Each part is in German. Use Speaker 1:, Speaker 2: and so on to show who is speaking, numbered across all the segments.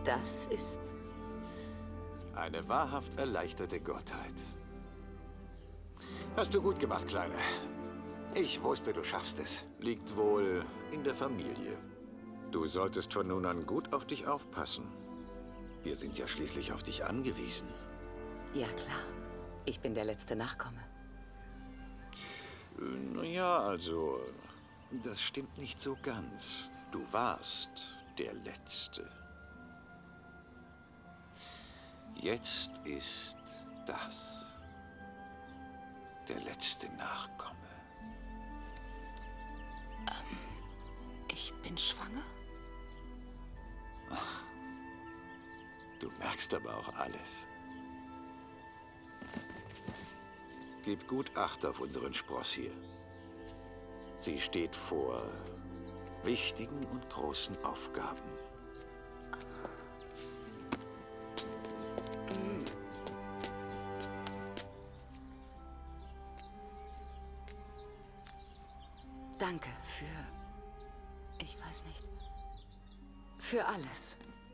Speaker 1: Das ist...
Speaker 2: Eine wahrhaft erleichterte Gottheit. Hast du gut gemacht, Kleine. Ich wusste, du schaffst es. Liegt wohl in der Familie. Du solltest von nun an gut auf dich aufpassen. Wir sind ja schließlich auf dich angewiesen.
Speaker 1: Ja, klar. Ich bin der letzte Nachkomme.
Speaker 2: Naja, also, das stimmt nicht so ganz. Du warst der Letzte. Jetzt ist das der letzte Nachkomme.
Speaker 1: Ich bin schwanger?
Speaker 2: Du merkst aber auch alles. Gib gut Acht auf unseren Spross hier. Sie steht vor wichtigen und großen Aufgaben.
Speaker 1: Danke für... Ich weiß nicht. Für alles.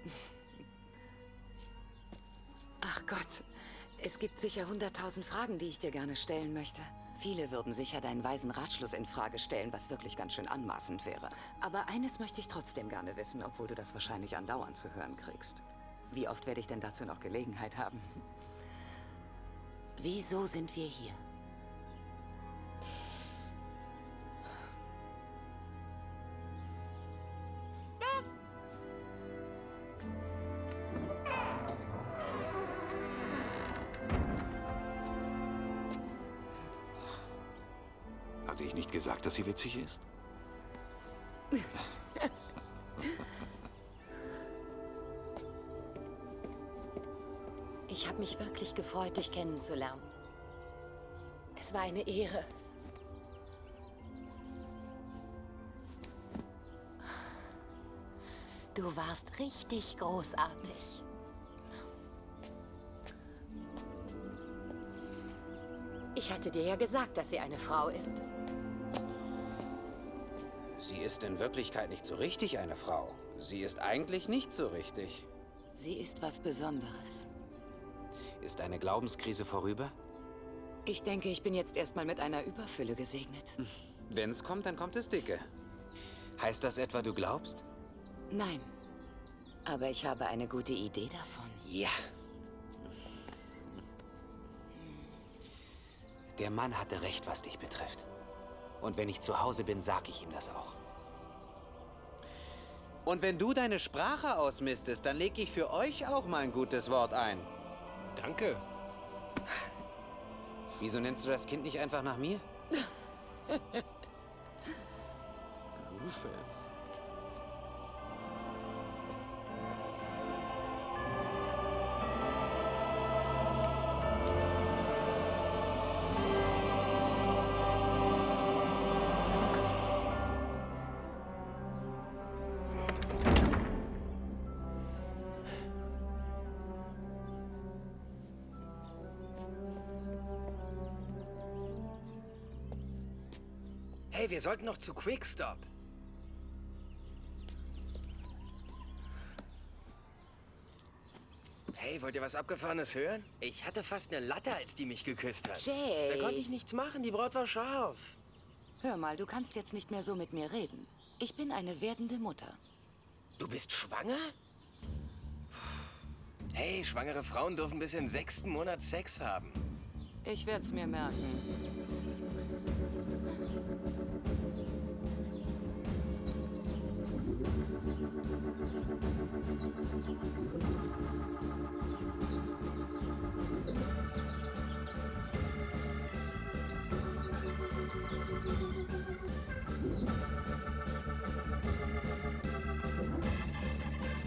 Speaker 1: Ach Gott, es gibt sicher 100.000 Fragen, die ich dir gerne stellen möchte. Viele würden sicher deinen weisen Ratschluss in Frage stellen, was wirklich ganz schön anmaßend wäre. Aber eines möchte ich trotzdem gerne wissen, obwohl du das wahrscheinlich andauernd zu hören kriegst. Wie oft werde ich denn dazu noch Gelegenheit haben? Wieso sind wir hier?
Speaker 2: Hatte ich nicht gesagt, dass sie witzig ist?
Speaker 3: Ich habe mich wirklich gefreut, dich kennenzulernen. Es war eine Ehre. Du warst richtig großartig. Ich hatte dir ja gesagt, dass sie eine Frau ist.
Speaker 4: Sie ist in Wirklichkeit nicht so richtig eine Frau. Sie ist eigentlich nicht so richtig.
Speaker 1: Sie ist was Besonderes.
Speaker 4: Ist eine Glaubenskrise vorüber?
Speaker 1: Ich denke, ich bin jetzt erstmal mit einer Überfülle gesegnet.
Speaker 4: Wenn es kommt, dann kommt es dicke. Heißt das etwa, du glaubst?
Speaker 1: Nein, aber ich habe eine gute Idee davon.
Speaker 4: Ja. Der Mann hatte recht, was dich betrifft. Und wenn ich zu Hause bin, sag ich ihm das auch. Und wenn du deine Sprache ausmistest, dann leg ich für euch auch mal ein gutes Wort ein.
Speaker 5: Danke.
Speaker 4: Wieso nennst du das Kind nicht einfach nach mir?
Speaker 5: Rufus. Hey, wir sollten noch zu Quickstop. Hey, wollt ihr was Abgefahrenes hören? Ich hatte fast eine Latte, als die mich geküsst hat.
Speaker 1: Jay!
Speaker 5: Da konnte ich nichts machen, die Braut war scharf.
Speaker 1: Hör mal, du kannst jetzt nicht mehr so mit mir reden. Ich bin eine werdende Mutter.
Speaker 5: Du bist schwanger? Hey, schwangere Frauen dürfen bis im 6. Monat Sex haben.
Speaker 1: Ich werde es mir merken.